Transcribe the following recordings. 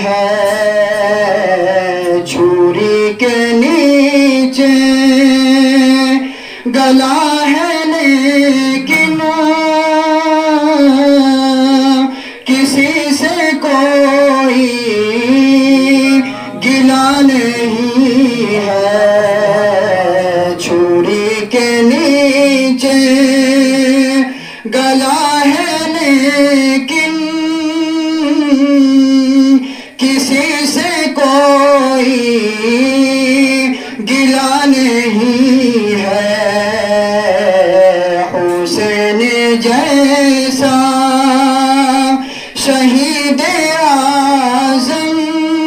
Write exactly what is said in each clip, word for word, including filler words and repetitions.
ہے، چھری کے نیچے گلا ہے لیکن کسی سے کوئی گلا نہیں ہے، چھری کے نیچے گلا ہے لیکن کسی سے کوئی گلا نہیں ہے، حسین جیسا شہید اعظم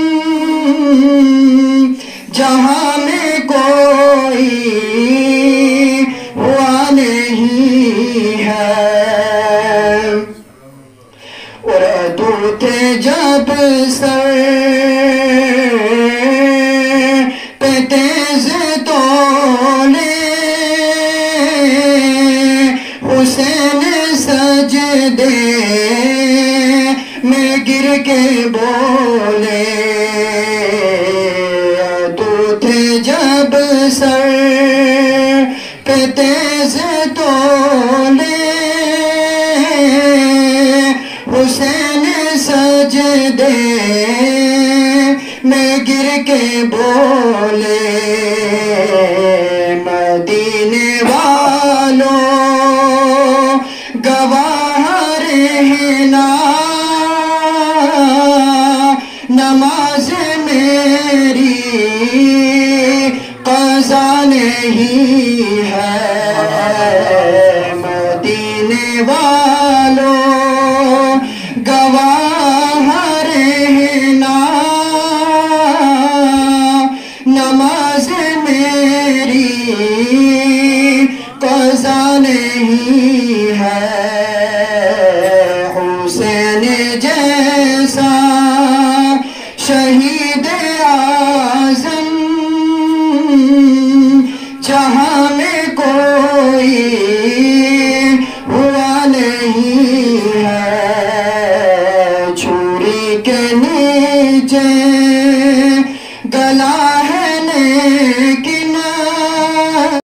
جہاں میں کوئی ہوا نہیں ہے، اور عدو تھے جب سر پہ تیز تولے، حسین سجدے میں گر کے بولے، عدو تھے جب سر پہ تیز تولے، حسین سجدے میں گر کے بولے، مدینے والوں گواہ رہنا، نماز میری قضا نہیں ہے، مدینے والوں